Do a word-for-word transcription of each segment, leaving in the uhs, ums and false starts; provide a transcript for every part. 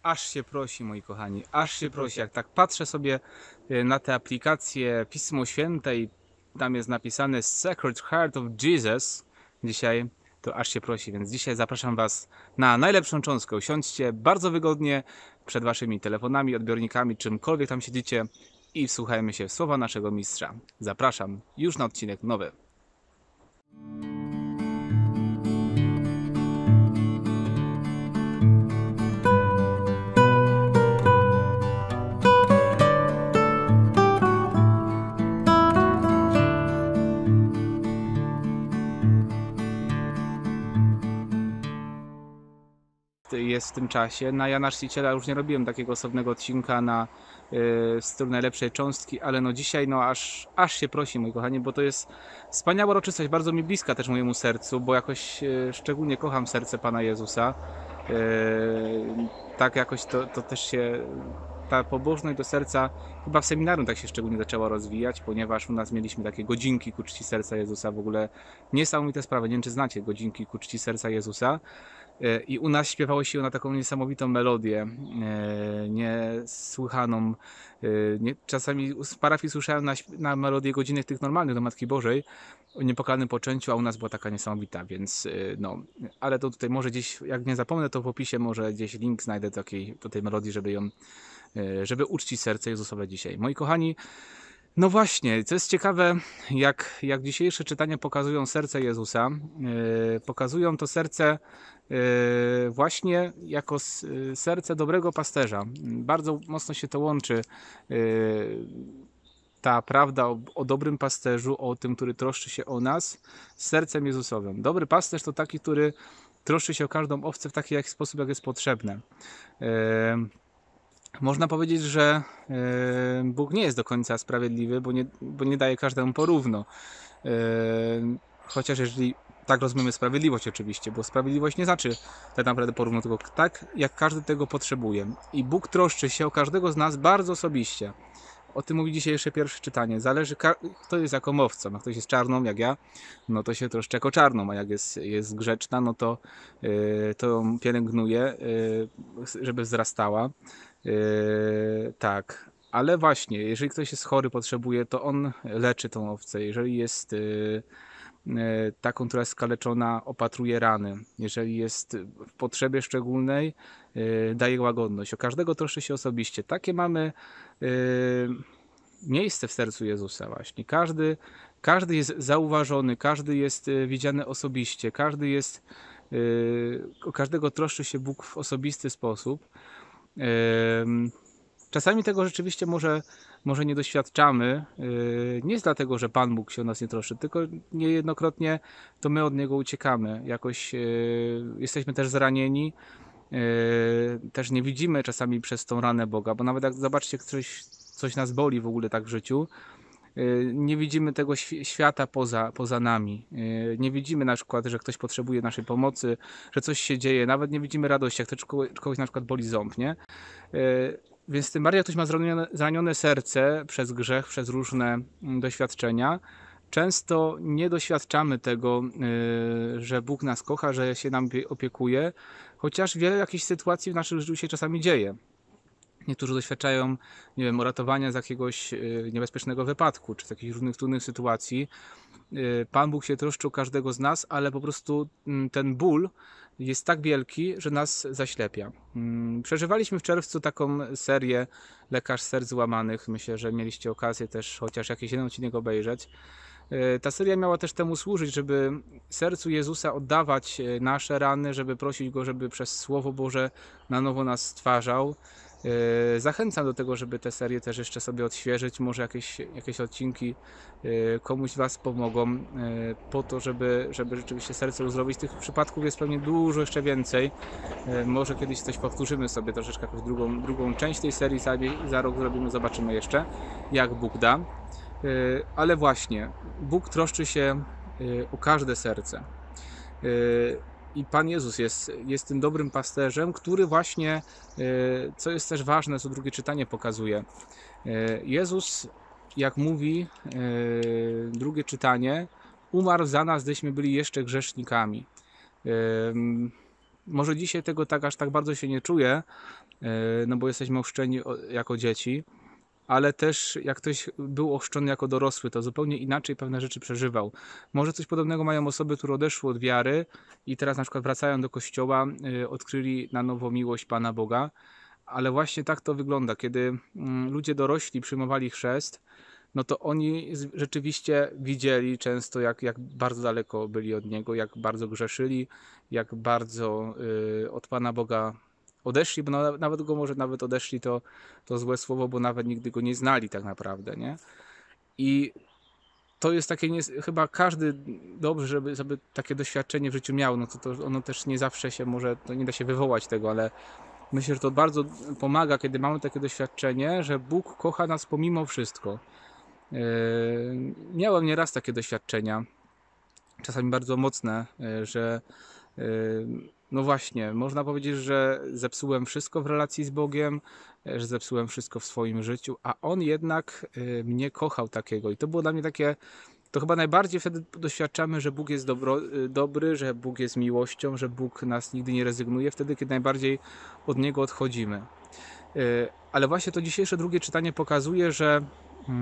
Aż się prosi, moi kochani, aż się prosi. Jak tak patrzę sobie na tę aplikację Pismo Święte i tam jest napisane Sacred Heart of Jesus dzisiaj, to aż się prosi. Więc dzisiaj zapraszam Was na najlepszą cząstkę. Usiądźcie bardzo wygodnie przed Waszymi telefonami, odbiornikami, czymkolwiek tam siedzicie i wsłuchajmy się w słowa naszego mistrza. Zapraszam już na odcinek nowy. Jest w tym czasie. Na Jana Chrzciciela już nie robiłem takiego osobnego odcinka na yy, w stylu najlepszej cząstki, ale no dzisiaj no aż, aż się prosi, moi kochani, bo to jest wspaniała uroczystość, bardzo mi bliska też mojemu sercu, bo jakoś yy, szczególnie kocham serce Pana Jezusa. Yy, tak jakoś to, to też się, ta pobożność do serca chyba w seminarium tak się szczególnie zaczęła rozwijać, ponieważ u nas mieliśmy takie godzinki ku czci serca Jezusa, w ogóle niesamowite sprawy, nie wiem czy znacie godzinki ku czci serca Jezusa. I u nas śpiewało się na taką niesamowitą melodię, niesłychaną. Nie, czasami z parafii słyszałem na, na melodię godziny tych normalnych do Matki Bożej o niepokalanym poczęciu, a u nas była taka niesamowita, więc no, ale to tutaj może gdzieś, jak nie zapomnę, to w opisie może gdzieś link znajdę do tej, do tej melodii, żeby ją, żeby uczcić serce Jezusowe dzisiaj. Moi kochani, no właśnie, co jest ciekawe, jak, jak dzisiejsze czytania pokazują serce Jezusa, yy, pokazują to serce yy, właśnie jako s, serce dobrego pasterza. Bardzo mocno się to łączy, yy, ta prawda o, o dobrym pasterzu, o tym, który troszczy się o nas, z sercem Jezusowym. Dobry pasterz to taki, który troszczy się o każdą owcę w taki jak sposób, jak jest potrzebne. Yy, Można powiedzieć, że Bóg nie jest do końca sprawiedliwy, bo nie, bo nie daje każdemu porówno. Chociaż jeżeli tak rozumiemy sprawiedliwość oczywiście, bo sprawiedliwość nie znaczy tak naprawdę porówno, tylko tak, jak każdy tego potrzebuje. I Bóg troszczy się o każdego z nas bardzo osobiście. O tym mówi dzisiejsze pierwsze czytanie. Zależy, kto jest jaką owcą. Jak ktoś jest czarną, jak ja, no to się troszczy jako czarną, a jak jest, jest grzeczna, no to, yy, to ją pielęgnuje, yy, żeby wzrastała. Yy, tak, ale właśnie, jeżeli ktoś jest chory, potrzebuje, to on leczy tą owcę. Jeżeli jest yy, yy, taką, która jest skaleczona, opatruje rany. Jeżeli jest w potrzebie szczególnej, yy, daje łagodność. O każdego troszczy się osobiście. Takie mamy yy, miejsce w sercu Jezusa właśnie. Każdy, każdy jest zauważony, każdy jest yy, widziany osobiście, każdy jest, yy, o każdego troszczy się Bóg w osobisty sposób. Czasami tego rzeczywiście może, może nie doświadczamy. Nie jest dlatego, że Pan Bóg się o nas nie troszczy, tylko niejednokrotnie to my od Niego uciekamy. Jakoś jesteśmy też zranieni, też nie widzimy czasami przez tą ranę Boga, bo nawet jak zobaczcie, coś, coś nas boli w ogóle tak w życiu, nie widzimy tego świata poza, poza nami. Nie widzimy na przykład, że ktoś potrzebuje naszej pomocy, że coś się dzieje. Nawet nie widzimy radości, jak to kogoś na przykład boli ząb, nie? Więc tym bardziej jak ktoś ma zranione, zranione serce przez grzech, przez różne doświadczenia, często nie doświadczamy tego, że Bóg nas kocha, że się nam opiekuje, chociaż wiele jakichś sytuacji w naszym życiu się czasami dzieje. Niektórzy doświadczają, nie wiem, uratowania z jakiegoś niebezpiecznego wypadku, czy z jakichś różnych trudnych sytuacji. Pan Bóg się troszczy o każdego z nas, ale po prostu ten ból jest tak wielki, że nas zaślepia. Przeżywaliśmy w czerwcu taką serię Lekarz Serc Łamanych. Myślę, że mieliście okazję też chociaż jakiś jeden odcinek obejrzeć. Ta seria miała też temu służyć, żeby sercu Jezusa oddawać nasze rany, żeby prosić Go, żeby przez Słowo Boże na nowo nas stwarzał. Zachęcam do tego, żeby te serie też jeszcze sobie odświeżyć, może jakieś, jakieś odcinki komuś z Was pomogą po to, żeby, żeby rzeczywiście serce uzdrowić. Tych przypadków jest pewnie dużo jeszcze więcej. Może kiedyś coś powtórzymy sobie, troszeczkę jakąś drugą, drugą część tej serii za, za rok zrobimy, zobaczymy jeszcze, jak Bóg da. Ale właśnie, Bóg troszczy się o każde serce. I Pan Jezus jest, jest tym dobrym pasterzem, który właśnie, co jest też ważne, co drugie czytanie pokazuje. Jezus, jak mówi drugie czytanie, umarł za nas, gdyśmy byli jeszcze grzesznikami. Może dzisiaj tego tak aż tak bardzo się nie czuję, no bo jesteśmy ochrzczeni jako dzieci, ale też jak ktoś był ochrzczony jako dorosły, to zupełnie inaczej pewne rzeczy przeżywał. Może coś podobnego mają osoby, które odeszły od wiary i teraz na przykład wracają do kościoła, odkryli na nowo miłość Pana Boga, ale właśnie tak to wygląda, kiedy ludzie dorośli przyjmowali chrzest, no to oni rzeczywiście widzieli często, jak, jak bardzo daleko byli od Niego, jak bardzo grzeszyli, jak bardzo y, od Pana Boga odeszli, bo no, nawet Go może nawet odeszli, to, to złe słowo, bo nawet nigdy Go nie znali tak naprawdę, nie? I to jest takie, nie, chyba każdy dobrze, żeby, żeby takie doświadczenie w życiu miał, no to, to ono też nie zawsze się może, to nie da się wywołać tego, ale myślę, że to bardzo pomaga, kiedy mamy takie doświadczenie, że Bóg kocha nas pomimo wszystko. Yy, miałem nieraz takie doświadczenia, czasami bardzo mocne, yy, że yy, no właśnie, można powiedzieć, że zepsułem wszystko w relacji z Bogiem, yy, że zepsułem wszystko w swoim życiu, a On jednak yy, mnie kochał takiego i to było dla mnie takie, to chyba najbardziej wtedy doświadczamy, że Bóg jest dobro, yy, dobry, że Bóg jest miłością, że Bóg nas nigdy nie rezygnuje, wtedy kiedy najbardziej od Niego odchodzimy. Yy, ale właśnie to dzisiejsze drugie czytanie pokazuje, że yy,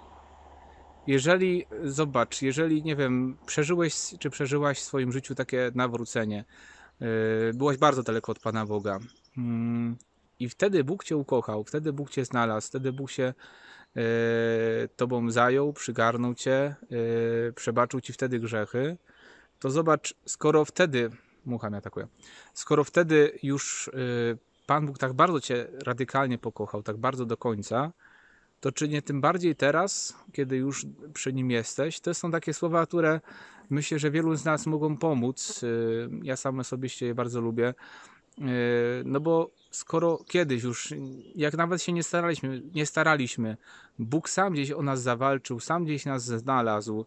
jeżeli, zobacz, jeżeli, nie wiem, przeżyłeś czy przeżyłaś w swoim życiu takie nawrócenie, yy, byłaś bardzo daleko od Pana Boga yy, i wtedy Bóg Cię ukochał, wtedy Bóg Cię znalazł, wtedy Bóg się yy, Tobą zajął, przygarnął Cię, yy, przebaczył Ci wtedy grzechy, to zobacz, skoro wtedy, mucha mnie atakuje, skoro wtedy już yy, Pan Bóg tak bardzo Cię radykalnie pokochał, tak bardzo do końca, to czy nie tym bardziej teraz, kiedy już przy Nim jesteś? To są takie słowa, które myślę, że wielu z nas mogą pomóc. Ja sam osobiście je bardzo lubię. No bo skoro kiedyś już, jak nawet się nie staraliśmy, nie staraliśmy, Bóg sam gdzieś o nas zawalczył, sam gdzieś nas znalazł,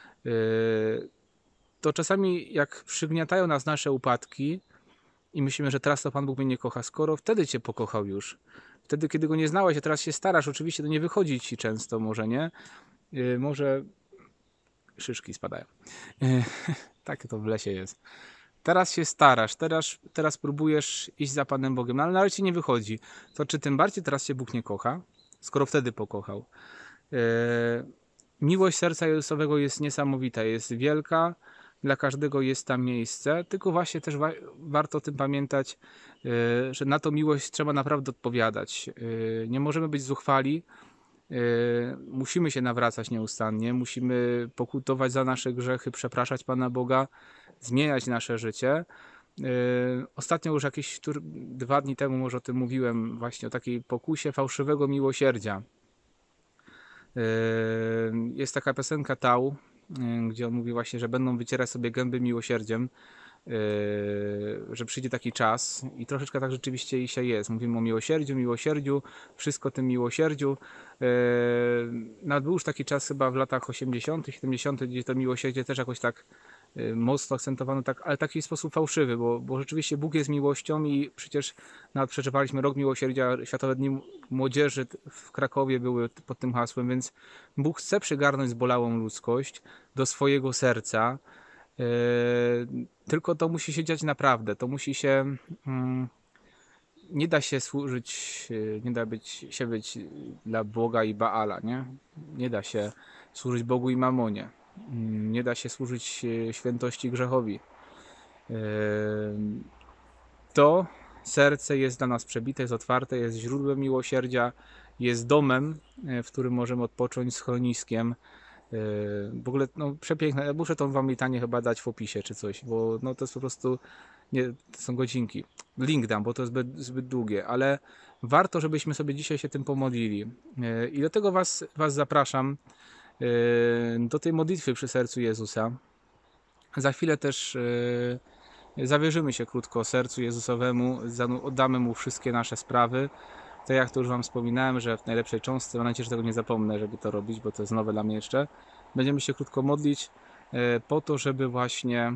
to czasami jak przygniatają nas nasze upadki i myślimy, że teraz to Pan Bóg mnie nie kocha, skoro wtedy Cię pokochał już. Wtedy, kiedy Go nie znałeś, a teraz się starasz, oczywiście to nie wychodzi Ci często, może nie. Yy, może szyszki spadają. Yy, takie to w lesie jest. Teraz się starasz, teraz, teraz próbujesz iść za Panem Bogiem, no ale na Ci nie wychodzi. To czy tym bardziej teraz Cię Bóg nie kocha, skoro wtedy pokochał? Yy, miłość serca Jezusowego jest niesamowita, jest wielka, dla każdego jest tam miejsce, tylko właśnie też wa warto o tym pamiętać, yy, że na tą miłość trzeba naprawdę odpowiadać. Yy, nie możemy być zuchwali, yy, musimy się nawracać nieustannie, musimy pokutować za nasze grzechy, przepraszać Pana Boga, zmieniać nasze życie. Yy, ostatnio już jakieś dwa dni temu może o tym mówiłem, właśnie o takiej pokusie fałszywego miłosierdzia. Yy, jest taka piosenka Tał, gdzie on mówi właśnie, że będą wycierać sobie gęby miłosierdziem, yy, że przyjdzie taki czas i troszeczkę tak rzeczywiście dzisiaj jest. Mówimy o miłosierdziu, miłosierdziu, wszystko tym miłosierdziu. Yy, nawet był już taki czas chyba w latach osiemdziesiątych, siedemdziesiątych, gdzie to miłosierdzie też jakoś tak yy, mocno akcentowano, tak, ale w taki sposób fałszywy, bo, bo rzeczywiście Bóg jest miłością i przecież nawet przeżywaliśmy Rok Miłosierdzia, Światowe Dni Młodzieży w Krakowie były pod tym hasłem, więc Bóg chce przygarnąć zbolałą ludzkość do swojego serca, yy, tylko to musi się dziać naprawdę, to musi się, yy, nie da się służyć, yy, nie da być, się być dla Boga i Baala, nie? Nie da się służyć Bogu i Mamonie, yy, nie da się służyć yy, świętości grzechowi. Yy, to serce jest dla nas przebite, jest otwarte, jest źródłem miłosierdzia, jest domem, w którym możemy odpocząć, schroniskiem. W ogóle no, przepiękne. Ja muszę tą wam litanię chyba dać w opisie czy coś, bo no, to jest po prostu, nie, to są godzinki. Link dam, bo to jest zbyt, zbyt długie, ale warto, żebyśmy sobie dzisiaj się tym pomodlili. I do tego was, was zapraszam do tej modlitwy przy sercu Jezusa. Za chwilę też zawierzymy się krótko sercu Jezusowemu, oddamy Mu wszystkie nasze sprawy. Tak jak to już wam wspominałem, że w najlepszej cząstce, mam nadzieję, że tego nie zapomnę, żeby to robić, bo to jest nowe dla mnie jeszcze. Będziemy się krótko modlić po to, żeby właśnie,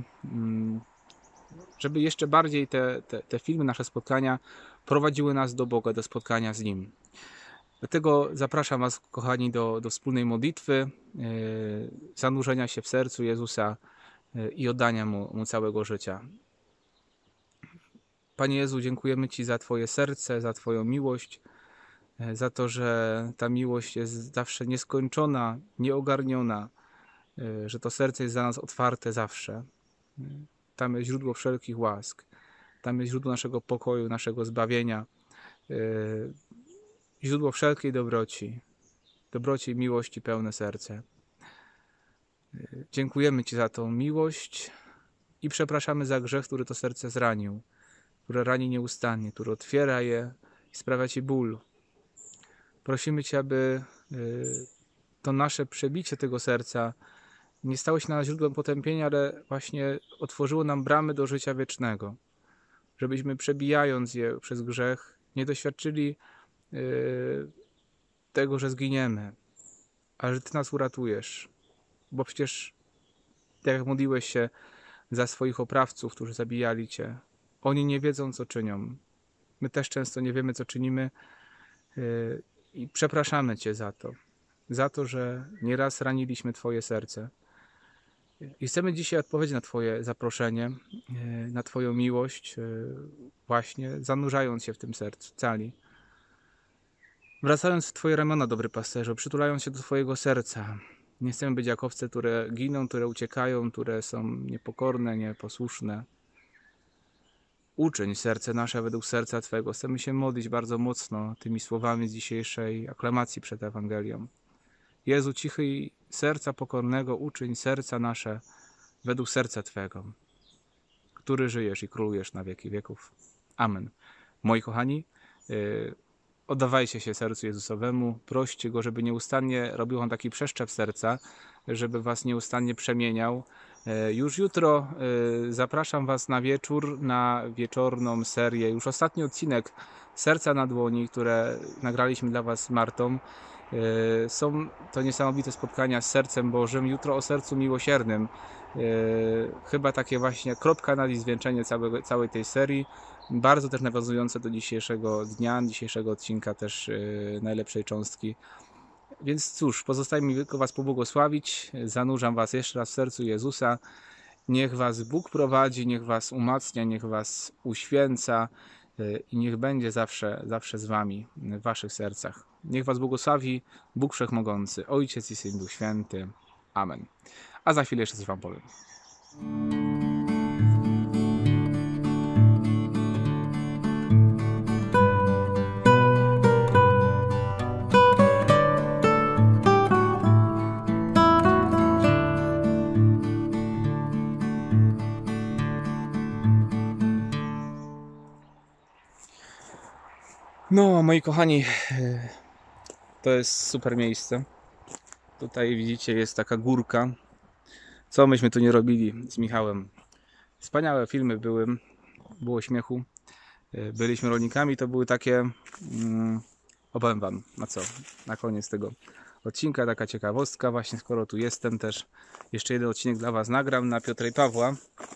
żeby jeszcze bardziej te, te, te filmy, nasze spotkania prowadziły nas do Boga, do spotkania z Nim. Dlatego zapraszam was, kochani, do, do wspólnej modlitwy, zanurzenia się w sercu Jezusa i oddania Mu, Mu całego życia. Panie Jezu, dziękujemy Ci za Twoje serce, za Twoją miłość, za to, że ta miłość jest zawsze nieskończona, nieogarniona, że to serce jest za nas otwarte zawsze. Tam jest źródło wszelkich łask, tam jest źródło naszego pokoju, naszego zbawienia, źródło wszelkiej dobroci, dobroci i miłości pełne serce. Dziękujemy Ci za tą miłość i przepraszamy za grzech, który to serce zranił, które rani nieustannie, który otwiera je i sprawia Ci ból. Prosimy Cię, aby to nasze przebicie tego serca nie stało się dla nas źródłem potępienia, ale właśnie otworzyło nam bramy do życia wiecznego. Żebyśmy przebijając je przez grzech nie doświadczyli tego, że zginiemy, ale że Ty nas uratujesz. Bo przecież, tak jak modliłeś się za swoich oprawców, którzy zabijali Cię, oni nie wiedzą, co czynią. My też często nie wiemy, co czynimy i przepraszamy Cię za to. Za to, że nieraz raniliśmy Twoje serce. I chcemy dzisiaj odpowiedzieć na Twoje zaproszenie, na Twoją miłość, właśnie zanurzając się w tym sercu, cali. Wracając w Twoje ramiona, dobry pasterzu, przytulając się do Twojego serca. Nie chcemy być jak owce, które giną, które uciekają, które są niepokorne, nieposłuszne. Uczyń serce nasze według serca Twego. Chcemy się modlić bardzo mocno tymi słowami z dzisiejszej aklamacji przed Ewangelią. Jezu, cichy serca pokornego, uczyń serca nasze według serca Twego, który żyjesz i królujesz na wieki wieków. Amen. Moi kochani, yy, oddawajcie się sercu Jezusowemu, proście Go, żeby nieustannie robił On taki przeszczep serca, żeby Was nieustannie przemieniał. Już jutro zapraszam Was na wieczór, na wieczorną serię, już ostatni odcinek Serca na dłoni, które nagraliśmy dla Was z Martą. Są to niesamowite spotkania z Sercem Bożym. Jutro o sercu miłosiernym. Chyba takie właśnie kropka nad i zwieńczenie całego, całej tej serii. Bardzo też nawiązujące do dzisiejszego dnia, dzisiejszego odcinka też najlepszej cząstki. Więc cóż, pozostaje mi tylko Was pobłogosławić. Zanurzam Was jeszcze raz w sercu Jezusa. Niech Was Bóg prowadzi, niech Was umacnia, niech Was uświęca i niech będzie zawsze, zawsze z Wami w Waszych sercach. Niech Was błogosławi Bóg Wszechmogący, Ojciec i Syn, Duch Święty. Amen. A za chwilę jeszcze coś Wam powiem. No, moi kochani, to jest super miejsce. Tutaj widzicie, jest taka górka. Co myśmy tu nie robili z Michałem? Wspaniałe filmy były, było śmiechu. Byliśmy rolnikami, to były takie... Mm, opowiem Wam, na co? Na koniec tego odcinka taka ciekawostka. Właśnie skoro tu jestem też, jeszcze jeden odcinek dla Was nagram na Piotra i Pawła.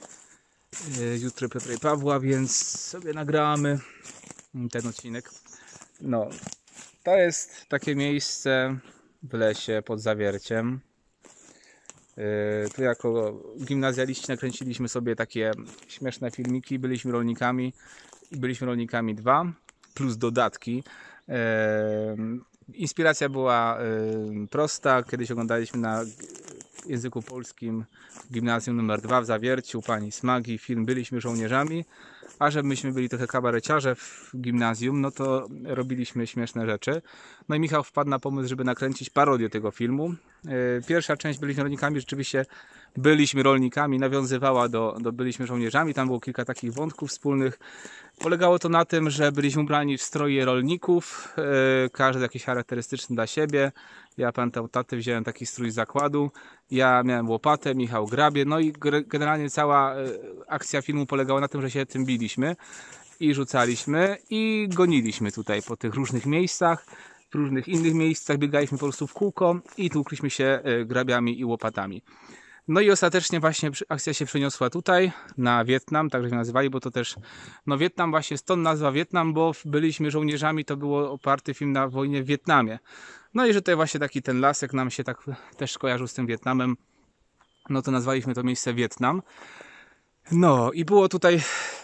Jutro Piotra i Pawła, więc sobie nagramy ten odcinek. No, to jest takie miejsce w lesie pod Zawierciem. Yy, tu jako gimnazjaliści nakręciliśmy sobie takie śmieszne filmiki. Byliśmy rolnikami i byliśmy rolnikami dwa plus dodatki. Yy, inspiracja była yy, prosta. Kiedyś oglądaliśmy na języku polskim gimnazjum numer dwa w Zawierciu pani Smagi film Byliśmy żołnierzami. A że myśmy byli trochę kabareciarze w gimnazjum, no to robiliśmy śmieszne rzeczy. No i Michał wpadł na pomysł, żeby nakręcić parodię tego filmu. Pierwsza część Byliśmy rolnikami, rzeczywiście byliśmy rolnikami, nawiązywała do, do Byliśmy żołnierzami. Tam było kilka takich wątków wspólnych. Polegało to na tym, że byliśmy ubrani w stroje rolników, każdy jakiś charakterystyczny dla siebie. Ja pamiętam, taty wziąłem taki strój z zakładu, ja miałem łopatę, Michał grabie, no i generalnie cała akcja filmu polegała na tym, że się tym biliśmy i rzucaliśmy i goniliśmy tutaj po tych różnych miejscach, w różnych innych miejscach, biegaliśmy po prostu w kółko i tłukliśmy się grabiami i łopatami. No i ostatecznie właśnie akcja się przeniosła tutaj, na Wietnam, tak żeśmy nazywali, bo to też, no Wietnam właśnie, stąd nazwa Wietnam, bo byliśmy żołnierzami, to było oparty film na wojnie w Wietnamie. No i że tutaj właśnie taki ten lasek nam się tak też kojarzył z tym Wietnamem, no to nazwaliśmy to miejsce Wietnam. No i było tutaj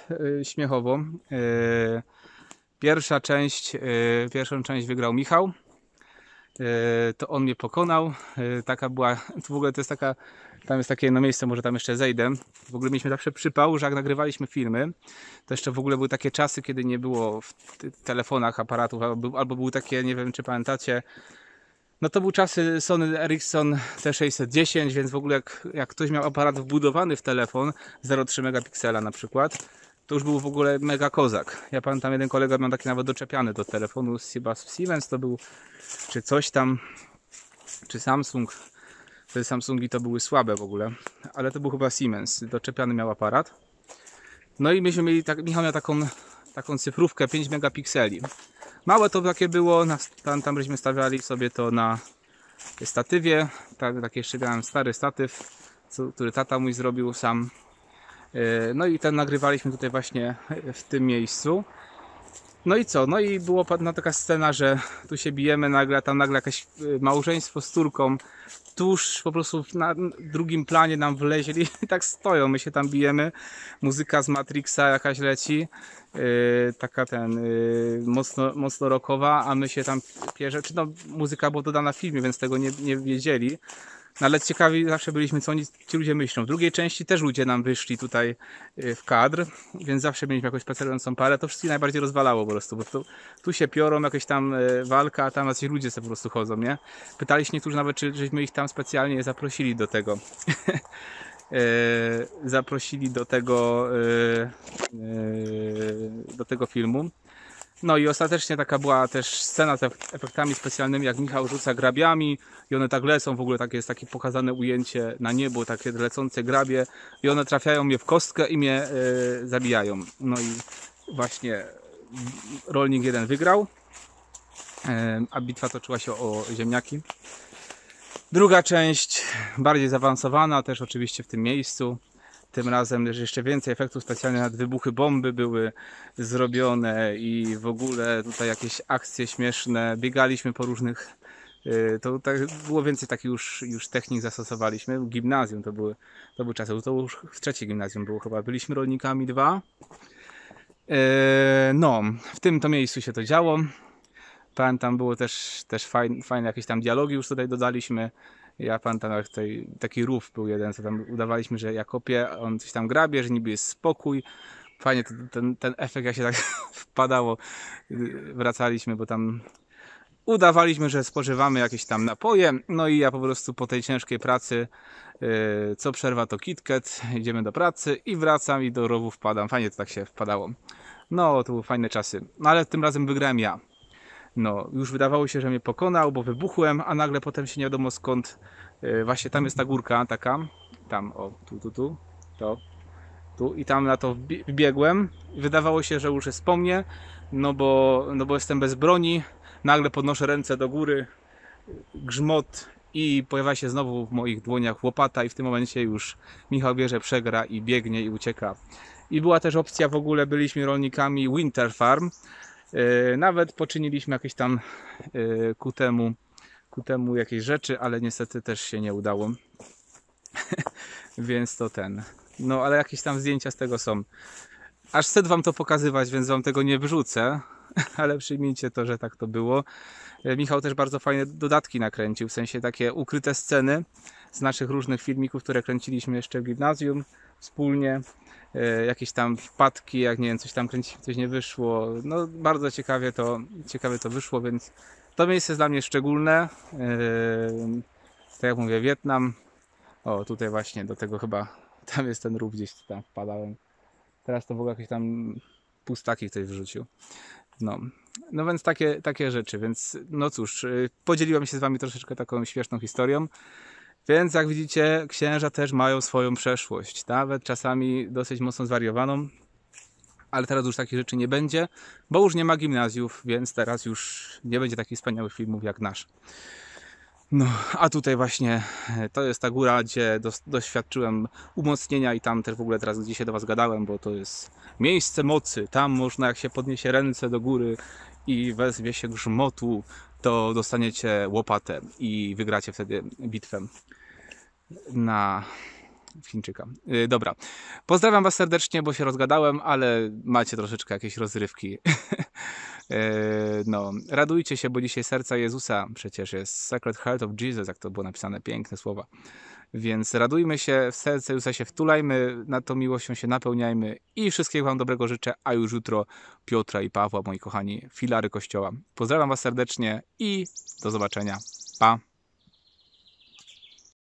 y, śmiechowo. Y, pierwsza część, y, pierwszą część wygrał Michał. Y, to on mnie pokonał. Y, taka była, to w ogóle to jest taka, tam jest takie jedno miejsce, może tam jeszcze zejdę. W ogóle mieliśmy zawsze przypał, że jak nagrywaliśmy filmy, to jeszcze w ogóle były takie czasy, kiedy nie było w telefonach aparatów, albo, albo były takie, nie wiem czy pamiętacie, no to były czasy Sony Ericsson T sześćset dziesięć, więc w ogóle jak, jak ktoś miał aparat wbudowany w telefon, zero przecinek trzy megapiksela na przykład, to już był w ogóle mega kozak. Ja pamiętam, jeden kolega miał taki nawet doczepiany do telefonu, chyba Siemens to był, czy coś tam, czy Samsung. Te Samsungi to były słabe w ogóle, ale to był chyba Siemens, doczepiany miał aparat. No i myśmy mieli, tak, Michał miał taką, taką cyfrówkę pięć megapikseli. Małe to takie było, tam, tam żeśmy stawiali sobie to na statywie, tak, taki jeszcze miałem stary statyw, co, który tata mój zrobił sam. No i ten nagrywaliśmy tutaj właśnie w tym miejscu. No i co? No i była no, taka scena, że tu się bijemy nagle, a tam nagle jakieś małżeństwo z córką tuż po prostu na drugim planie nam wleźli i tak stoją, my się tam bijemy, muzyka z Matrixa jakaś leci, yy, taka ten yy, mocno, mocno rockowa, a my się tam pierze, czy no muzyka była dodana w filmie, więc tego nie, nie wiedzieli. No ale ciekawi zawsze byliśmy, co oni, ci ludzie myślą. W drugiej części też ludzie nam wyszli tutaj w kadr, więc zawsze mieliśmy jakąś spacerującą parę. To wszystkich najbardziej rozwalało po prostu, bo tu, tu się piorą, jakaś tam walka, a tam jacyś ludzie sobie po prostu chodzą, nie? Pytali się niektórzy nawet, czy żeśmy ich tam specjalnie zaprosili do tego. zaprosili do tego do tego filmu. No i ostatecznie taka była też scena z efektami specjalnymi, jak Michał rzuca grabiami i one tak lecą, w ogóle takie jest takie pokazane ujęcie na niebo, takie lecące grabie i one trafiają mnie w kostkę i mnie y, zabijają. No i właśnie rolnik jeden wygrał, y, a bitwa toczyła się o ziemniaki. Druga część, bardziej zaawansowana, też oczywiście w tym miejscu. Tym razem jeszcze więcej efektów specjalnych, nad wybuchy bomby były zrobione i w ogóle tutaj jakieś akcje śmieszne. Biegaliśmy po różnych... To tak, było więcej takich już, już technik zastosowaliśmy. Gimnazjum to były, to były czasy. To już w trzecie gimnazjum było chyba. Byliśmy rolnikami dwa. No, w tym to miejscu się to działo. Pamiętam, było też, też fajne, fajne jakieś tam dialogi już tutaj dodaliśmy. Ja pamiętam, jak tutaj taki rów był jeden, co tam udawaliśmy, że ja kopię, on coś tam grabie, że niby jest spokój. Fajnie ten, ten, ten efekt, jak się tak wpadało, wracaliśmy, bo tam udawaliśmy, że spożywamy jakieś tam napoje. No i ja po prostu po tej ciężkiej pracy, yy, co przerwa to KitKat, idziemy do pracy i wracam i do rowu wpadam. Fajnie to tak się wpadało. No, to były fajne czasy. No ale tym razem wygrałem ja. No, już wydawało się, że mnie pokonał, bo wybuchłem, a nagle potem się nie wiadomo skąd, yy, właśnie tam jest ta górka taka, tam, o, tu, tu, tu, to, tu i tam na to wbiegłem. Wydawało się, że już jest po mnie, no bo, no bo jestem bez broni, nagle podnoszę ręce do góry, grzmot i pojawia się znowu w moich dłoniach łopata i w tym momencie już Michał wie, że przegra i biegnie i ucieka. I była też opcja, w ogóle byliśmy rolnikami Winter Farm. Nawet poczyniliśmy jakieś tam ku temu, ku temu jakieś rzeczy, ale niestety też się nie udało. Więc to ten. No ale jakieś tam zdjęcia z tego są. Aż chcę wam to pokazywać, więc wam tego nie wrzucę, ale przyjmijcie to, że tak to było. Michał też bardzo fajne dodatki nakręcił, w sensie takie ukryte sceny z naszych różnych filmików, które kręciliśmy jeszcze w gimnazjum wspólnie. Jakieś tam wpadki, jak nie wiem, coś tam kręciliśmy, coś nie wyszło. No bardzo ciekawie to, ciekawie to wyszło, więc to miejsce jest dla mnie szczególne. Tak jak mówię, Wietnam. O, tutaj właśnie do tego chyba, tam jest ten rów, gdzieś tam wpadałem. Teraz to w ogóle jakieś tam pustaki ktoś wrzucił. No, no więc takie, takie rzeczy, więc no cóż, podzieliłem się z wami troszeczkę taką śmieszną historią. Więc jak widzicie, księża też mają swoją przeszłość, nawet czasami dosyć mocno zwariowaną, ale teraz już takich rzeczy nie będzie, bo już nie ma gimnazjów, więc teraz już nie będzie takich wspaniałych filmów jak nasz. No, a tutaj właśnie to jest ta góra, gdzie doświadczyłem umocnienia i tam też w ogóle teraz gdzie się do was gadałem, bo to jest miejsce mocy. Tam można, jak się podniesie ręce do góry i wezwie się grzmotu, to dostaniecie łopatę i wygracie wtedy bitwę na, Chińczyka. Yy, dobra. Pozdrawiam was serdecznie, bo się rozgadałem, ale macie troszeczkę jakieś rozrywki. yy, no, radujcie się, bo dzisiaj serca Jezusa przecież jest Sacred Heart of Jesus, jak to było napisane, piękne słowa. Więc radujmy się, w serce Jezusa się wtulajmy, nad tą miłością się napełniajmy i wszystkiego wam dobrego życzę, a już jutro Piotra i Pawła, moi kochani, filary Kościoła. Pozdrawiam was serdecznie i do zobaczenia. Pa!